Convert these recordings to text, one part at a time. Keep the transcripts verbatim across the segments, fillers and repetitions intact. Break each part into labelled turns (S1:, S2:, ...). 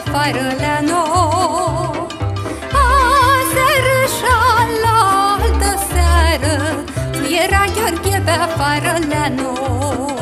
S1: afară la noi. Aseară și la altă seară fluiera Gheorghe pe afară la noi.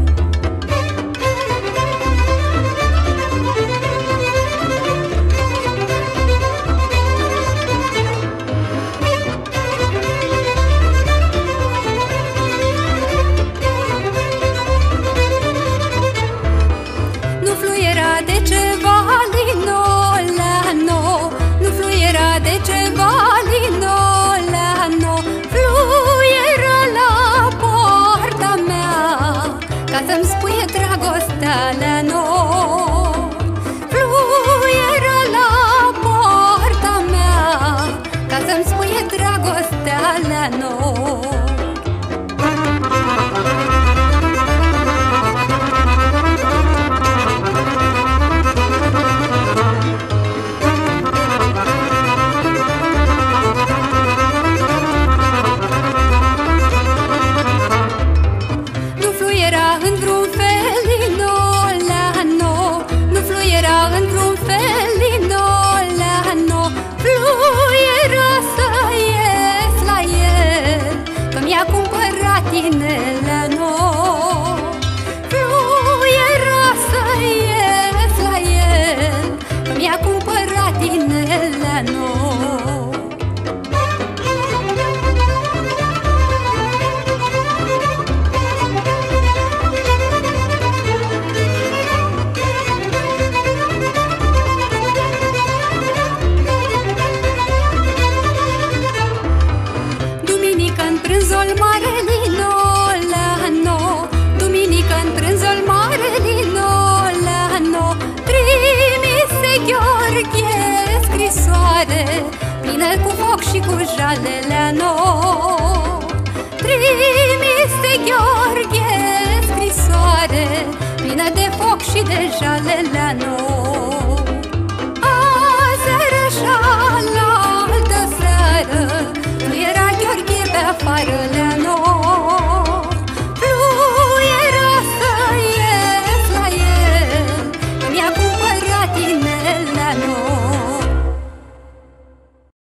S1: De ceva lino la no, nu fluiera de ceva lino la no, fluiera la poarta mea ca să-mi spuie dragostea la no. Fluiera la poarta mea ca să-mi spuie dragostea la no. Într-un fel lino la no, nu fluiera într-un fel lino la no, fluiera să ies la el, că mi-a cumpărat inela no. Fluiera să ies la el, că mi-a cumpărat inela no. Prânzul mare lino la no, duminică în prânzul mare lino la no, trimise Gheorghe scrisoare plină cu foc și cu jale la no. Trimise Gheorghe scrisoare plină de foc și de jale la no.